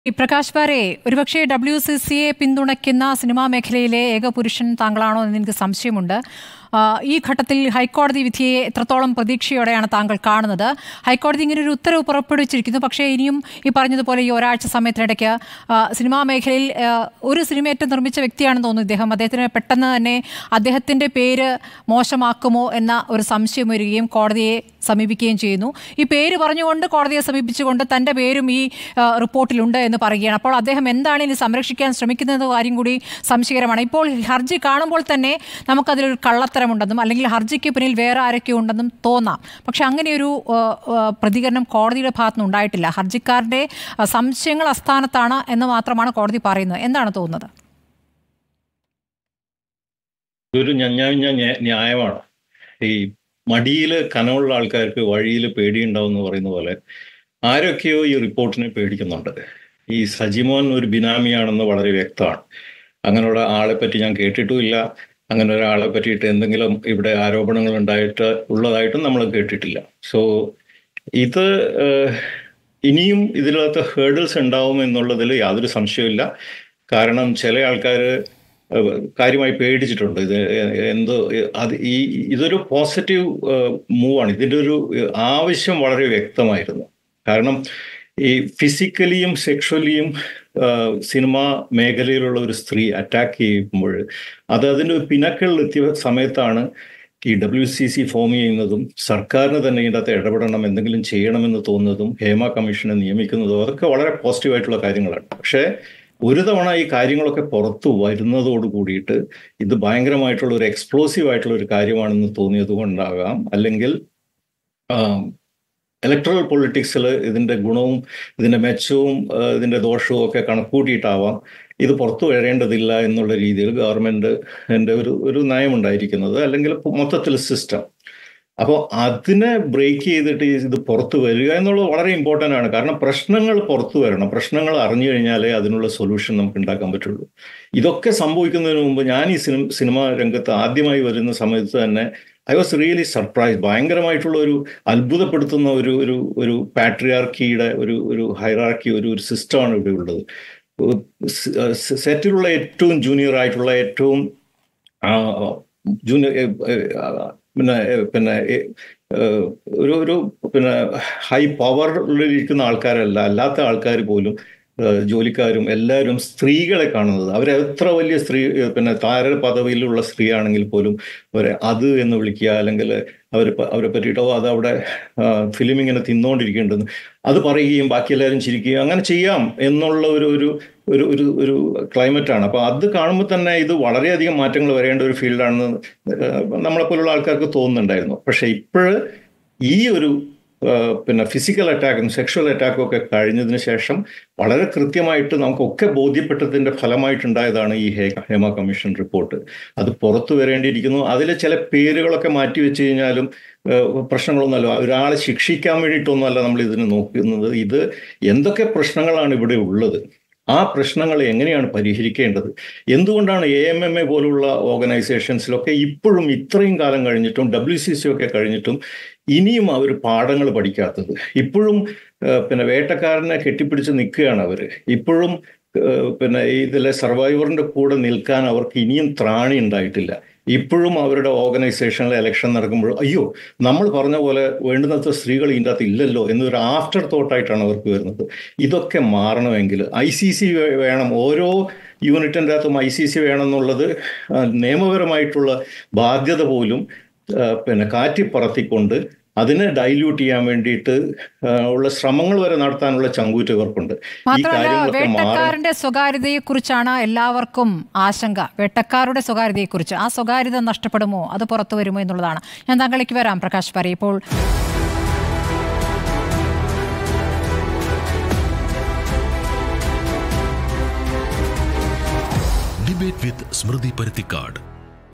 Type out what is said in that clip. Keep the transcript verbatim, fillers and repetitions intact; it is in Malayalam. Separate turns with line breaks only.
പ്രകാശ് ബാരെ, ഒരുപക്ഷെ ഡബ്ല്യു സി സിയെ പിന്തുണയ്ക്കുന്ന സിനിമാ മേഖലയിലെ ഏക പുരുഷൻ താങ്കളാണോ എന്ന് എനിക്ക് സംശയമുണ്ട്. ഈ ഘട്ടത്തിൽ ഹൈക്കോടതി വിധിയെ എത്രത്തോളം പ്രതീക്ഷയോടെയാണ് താങ്കൾ കാണുന്നത്? ഹൈക്കോടതി ഇങ്ങനെ ഒരു ഉത്തരവ് പുറപ്പെടുവിച്ചിരിക്കുന്നു. പക്ഷേ ഇനിയും ഈ പറഞ്ഞതുപോലെ ഈ ഒരാഴ്ച സമയത്തിനിടയ്ക്ക് സിനിമാ മേഖലയിൽ ഒരു സിനിമയേറ്റം നിർമ്മിച്ച വ്യക്തിയാണെന്ന് തോന്നുന്നു ഇദ്ദേഹം. അദ്ദേഹത്തിന് പെട്ടെന്ന് തന്നെ അദ്ദേഹത്തിൻ്റെ പേര് മോശമാക്കുമോ എന്ന ഒരു സംശയം വരികയും കോടതിയെ സമീപിക്കുകയും ചെയ്യുന്നു. ഈ പേര് പറഞ്ഞുകൊണ്ട് കോടതിയെ സമീപിച്ചുകൊണ്ട് തൻ്റെ പേരും ഈ റിപ്പോർട്ടിലുണ്ട് എന്ന് പറയുകയാണ്. അപ്പോൾ അദ്ദേഹം എന്താണ് ഇനി സംരക്ഷിക്കാൻ ശ്രമിക്കുന്നത് കാര്യം കൂടി സംശയകരമാണ്. ഇപ്പോൾ ഹർജി കാണുമ്പോൾ തന്നെ നമുക്കതിലൊരു കള്ളത്തരമുണ്ടെന്നും അല്ലെങ്കിൽ ഹർജിക്ക് പിന്നിൽ വേറെ ആരൊക്കെ ഉണ്ടെന്നും തോന്നാം. പക്ഷെ അങ്ങനെയൊരു പ്രതികരണം കോടതിയുടെ ഭാഗത്തുനിന്ന് ഉണ്ടായിട്ടില്ല. ഹർജിക്കാരുടെ സംശയങ്ങൾ അസ്ഥാനത്താണ് എന്ന് മാത്രമാണ് കോടതി പറയുന്നത്. എന്താണ് തോന്നുന്നത്?
ഒരു ന്യായമാണ്. ഈ മടിയിൽ കനമുള്ള ആൾക്കാർക്ക് വഴിയിൽ പേടിയുണ്ടാവും എന്ന് പറയുന്ന പോലെ ആരൊക്കെയോ ഈ റിപ്പോർട്ടിനെ പേടിക്കുന്നുണ്ട്. ഈ സജിമോൻ ഒരു ബിനാമിയാണെന്ന് വളരെ വ്യക്തമാണ്. അങ്ങനെയുള്ള ആളെ പറ്റി ഞാൻ കേട്ടിട്ടുമില്ല. അങ്ങനെ ഒരാളെ പറ്റിയിട്ട് എന്തെങ്കിലും ഇവിടെ ആരോപണങ്ങൾ ഉണ്ടായിട്ട് ഉള്ളതായിട്ടും നമ്മൾ കേട്ടിട്ടില്ല. സോ ഇത് ഇനിയും ഇതിനകത്ത് ഹേർഡിൽസ് ഉണ്ടാവും എന്നുള്ളതിൽ യാതൊരു സംശയമില്ല. കാരണം ചില ആൾക്കാർ കാര്യമായി പേടിച്ചിട്ടുണ്ട്. ഇത് എന്തോ അത് ഈ ഇതൊരു പോസിറ്റീവ് മൂവാണ്. ഇതിൻ്റെ ഒരു ആവശ്യം വളരെ വ്യക്തമായിരുന്നു. കാരണം ഈ ഫിസിക്കലിയും സെക്ഷുവലിയും സിനിമാ മേഖലയിലുള്ള ഒരു സ്ത്രീ അറ്റാക്ക് ചെയ്യുമ്പോൾ അത് അതിൻ്റെ ഒരു പിന്നക്കളിലെത്തിയ സമയത്താണ് ഈ ഡബ്ല്യു സി സി ഫോം ചെയ്യുന്നതും സർക്കാരിന് തന്നെ ഇതിൻ്റെ അകത്ത് ഇടപെടണം, എന്തെങ്കിലും ചെയ്യണമെന്ന് തോന്നുന്നതും ഹേമ കമ്മീഷനെ നിയമിക്കുന്നതും അതൊക്കെ വളരെ പോസിറ്റീവായിട്ടുള്ള കാര്യങ്ങളാണ്. പക്ഷേ ഒരു തവണ ഈ കാര്യങ്ങളൊക്കെ പുറത്തു വരുന്നതോട് കൂടിയിട്ട് ഇത് ഭയങ്കരമായിട്ടുള്ള ഒരു എക്സ്പ്ലോസീവ് ആയിട്ടുള്ള ഒരു കാര്യമാണെന്ന് തോന്നിയത് കൊണ്ടാകാം, അല്ലെങ്കിൽ ഇലക്ട്രൽ പൊളിറ്റിക്സിൽ ഇതിൻ്റെ ഗുണവും ഇതിൻ്റെ മെച്ചവും ഇതിൻ്റെ ദോഷവും ഒക്കെ കണക്കൂട്ടിയിട്ടാവാം ഇത് പുറത്തു വരേണ്ടതില്ല എന്നുള്ള രീതിയിൽ ഗവൺമെൻറ് എൻ്റെ ഒരു ഒരു നയമുണ്ടായിരിക്കുന്നത്, അല്ലെങ്കിൽ മൊത്തത്തിൽ സിസ്റ്റം. അപ്പോൾ അതിനെ ബ്രേക്ക് ചെയ്തിട്ട് ഇത് പുറത്തു വരിക എന്നുള്ളത് വളരെ ഇമ്പോർട്ടൻ്റ് ആണ്. കാരണം പ്രശ്നങ്ങൾ പുറത്തു വരണം. പ്രശ്നങ്ങൾ അറിഞ്ഞു കഴിഞ്ഞാലേ അതിനുള്ള സൊല്യൂഷൻ നമുക്ക് ഉണ്ടാക്കാൻ പറ്റുള്ളൂ. ഇതൊക്കെ സംഭവിക്കുന്നതിന് മുമ്പ് ഞാൻ ഈ സിനിമ സിനിമാ രംഗത്ത് ആദ്യമായി വരുന്ന സമയത്ത് തന്നെ ഐ വാസ് റിയലി സർപ്രൈസ്. ഭയങ്കരമായിട്ടുള്ള ഒരു അത്ഭുതപ്പെടുത്തുന്ന ഒരു ഒരു ഒരു പാട്രിയാർക്കിയുടെ ഒരു ഒരു ഹൈറാർക്കി ഒരു ഒരു സിസ്റ്റമാണ് ഇവിടെ ഉള്ളത്. സെറ്റിലുള്ള ഏറ്റവും ജൂനിയർ ആയിട്ടുള്ള ഏറ്റവും ജൂനിയർ പിന്നെ പിന്നെ ഒരു ഒരു പിന്നെ ഹൈ പവറിലിരിക്കുന്ന ആൾക്കാരല്ല, അല്ലാത്ത ആൾക്കാർ പോലും ജോലിക്കാരും എല്ലാവരും സ്ത്രീകളെ കാണുന്നത്. അവരെ എത്ര വലിയ സ്ത്രീ പിന്നെ താര പദവിയിലുള്ള സ്ത്രീ ആണെങ്കിൽ പോലും അവരെ അത് എന്ന് വിളിക്കുക, അല്ലെങ്കിൽ അവർ അവരെ പറ്റിയിട്ടോ അത് അവിടെ ഫിലിം ഇങ്ങനെ തിന്നുകൊണ്ടിരിക്കേണ്ടെന്ന് അത് പറയുകയും ബാക്കി എല്ലാവരും ചിരിക്കുകയും അങ്ങനെ ചെയ്യാം എന്നുള്ള ഒരു ഒരു ഒരു ഒരു ഒരു ക്ലൈമറ്റാണ്. അപ്പോൾ അത് കാണുമ്പോൾ തന്നെ ഇത് വളരെയധികം മാറ്റങ്ങൾ വരേണ്ട ഒരു ഫീൽഡാണെന്ന് നമ്മളെപ്പോലുള്ള ആൾക്കാർക്ക് തോന്നുന്നുണ്ടായിരുന്നു. പക്ഷെ ഇപ്പോൾ ഈ ഒരു പിന്നെ ഫിസിക്കൽ അറ്റാക്കും സെക്ഷൽ അറ്റാക്കും ഒക്കെ കഴിഞ്ഞതിന് ശേഷം വളരെ കൃത്യമായിട്ട് നമുക്കൊക്കെ ബോധ്യപ്പെട്ടതിൻ്റെ ഫലമായിട്ടുണ്ടായതാണ് ഈ ഹേ ഹേമ കമ്മീഷൻ റിപ്പോർട്ട്. അത് പുറത്തു വരേണ്ടിയിരിക്കുന്നു. അതിലെ ചില പേരുകളൊക്കെ മാറ്റി വെച്ച് കഴിഞ്ഞാലും പ്രശ്നങ്ങളൊന്നുമല്ല. ഒരാളെ ശിക്ഷിക്കാൻ വേണ്ടിയിട്ടൊന്നുമല്ല നമ്മൾ ഇതിന് നോക്കുന്നത്. ഇത് എന്തൊക്കെ പ്രശ്നങ്ങളാണ് ഇവിടെ ഉള്ളത്, ആ പ്രശ്നങ്ങൾ എങ്ങനെയാണ് പരിഹരിക്കേണ്ടത്, എന്തുകൊണ്ടാണ് എ എം എം എ പോലുള്ള ഓർഗനൈസേഷൻസിലൊക്കെ ഇപ്പോഴും ഇത്രയും കാലം കഴിഞ്ഞിട്ടും ഡബ്ല്യു സി സി ഒക്കെ കഴിഞ്ഞിട്ടും ഇനിയും അവർ പാഠങ്ങൾ പഠിക്കാത്തത്. ഇപ്പോഴും പിന്നെ വേട്ടക്കാരനെ കെട്ടിപ്പിടിച്ച് നിൽക്കുകയാണ് അവർ. ഇപ്പോഴും പിന്നെ ഇതിലെ സർവൈവറിൻ്റെ കൂടെ നിൽക്കാൻ അവർക്ക് ഇനിയും ത്രാണി ഉണ്ടായിട്ടില്ല. ഇപ്പോഴും അവരുടെ ഓർഗനൈസേഷനിലെ ഇലക്ഷൻ നടക്കുമ്പോൾ അയ്യോ നമ്മൾ പറഞ്ഞ പോലെ വേണ്ടുന്നത്ര സ്ത്രീകൾ ഇതിൻ്റെ അകത്ത് ഇല്ലല്ലോ എന്നൊരു ആഫ്റ്റർ തോട്ടായിട്ടാണ് അവർക്ക് വരുന്നത്. ഇതൊക്കെ മാറണമെങ്കിൽ ഐ സി സി വേണം. ഓരോ യൂണിറ്റിൻ്റെ അകത്തും ഐ സി സി വേണം എന്നുള്ളത് നിയമപരമായിട്ടുള്ള ബാധ്യത പോലും പിന്നെ കാറ്റിപ്പറത്തിക്കൊണ്ട് അതിനെ ഡൈല്യൂട്ട് ചെയ്യാൻ വേണ്ടിയിട്ട് ഉള്ള ശ്രമങ്ങൾ വരെ നടത്താനുള്ള ചങ്കൂറ്റ് ഇവർക്കുണ്ട്.
വേട്ടക്കാരന്റെ സ്വകാര്യതയെക്കുറിച്ചാണ് എല്ലാവർക്കും ആശങ്ക. വേട്ടക്കാരുടെ സ്വകാര്യതയെക്കുറിച്ച്, ആ സ്വകാര്യത നഷ്ടപ്പെടുമോ, അത് പുറത്തു വരുമോ എന്നുള്ളതാണ്. ഞാൻ താങ്കളിലേക്ക് വരാം പ്രകാശ് ബാരെ. ഇപ്പോൾ
ഡിബേറ്റ് വിത്ത് സ്മൃതി പരുത്തിക്കാട്.